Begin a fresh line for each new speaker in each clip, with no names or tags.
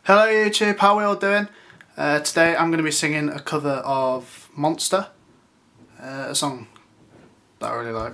Hello YouTube, how are we all doing? Today I'm going to be singing a cover of Monster, a song that I really like.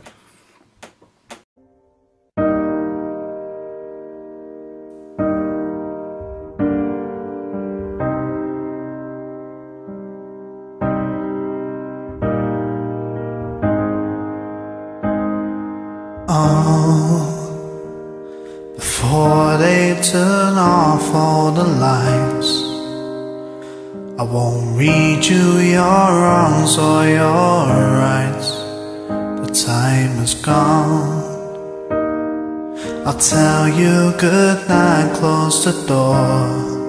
Before they turn off all the lights, I won't read you your wrongs or your rights. The time is gone. I'll tell you good night, close the door.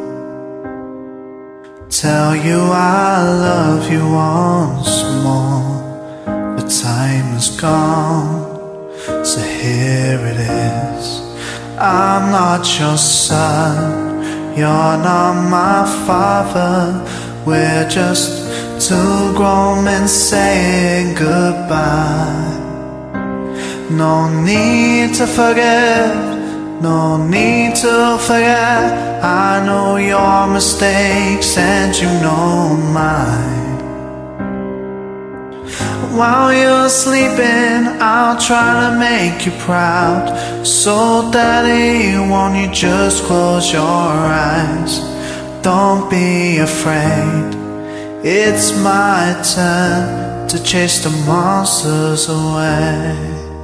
Tell you I love you once more. The time is gone, so here it is. I'm not your son, you're not my father. We're just two grown men saying goodbye. No need to forgive, no need to forget. I know your mistakes and you know mine. While you're sleeping, I'll try to make you proud. So daddy, won't you just close your eyes? Don't be afraid, it's my turn to chase the monsters away.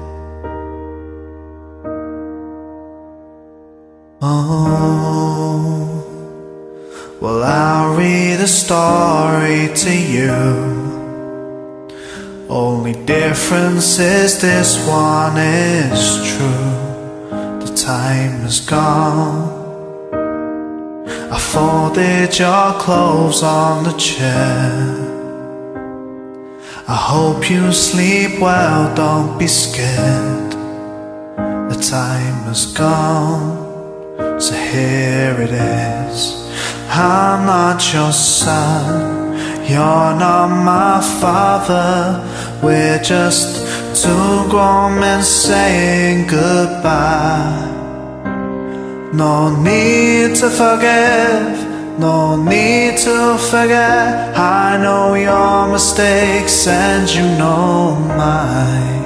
Oh, well, I'll read a story to you. Only difference is this one is true. The time is gone. I folded your clothes on the chair. I hope you sleep well, don't be scared. The time is gone, so here it is. I'm not your son, you're not my father. We're just two grown men saying goodbye. No need to forgive, no need to forget. I know your mistakes and you know mine.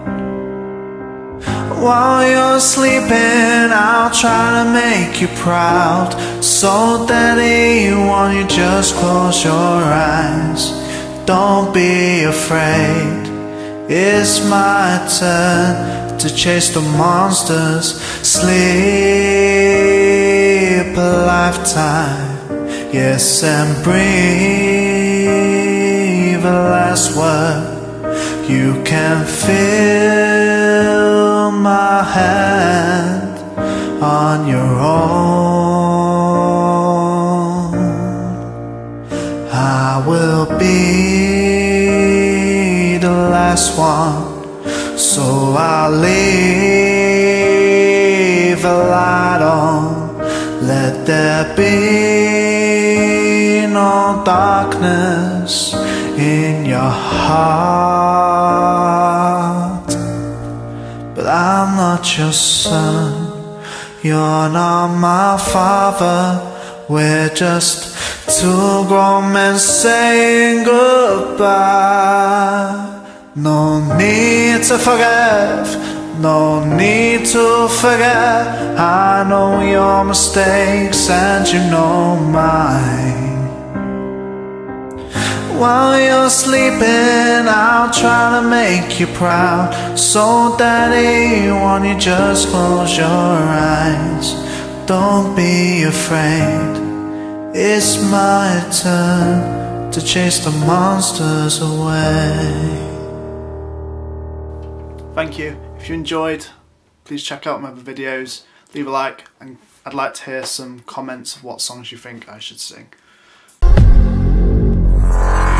While you're sleeping, I'll try to make you proud. So daddy, won't you just close your eyes? Don't be afraid, it's my turn to chase the monsters. Sleep a lifetime, yes, and breathe a last word. You can feel my hand on your own. I will be the last one, so I'll leave a light on. Let there be no darkness in your heart. But I'm not your son, you're not my father. We're just two grown men saying goodbye. No need to forgive, no need to forget. I know your mistakes and you know mine. While you're sleeping, I'll try to make you proud. So daddy, won't you just close your eyes? Don't be afraid, it's my turn to chase the monsters away.
Thank you. If you enjoyed, please check out my other videos, leave a like, and I'd like to hear some comments of what songs you think I should sing.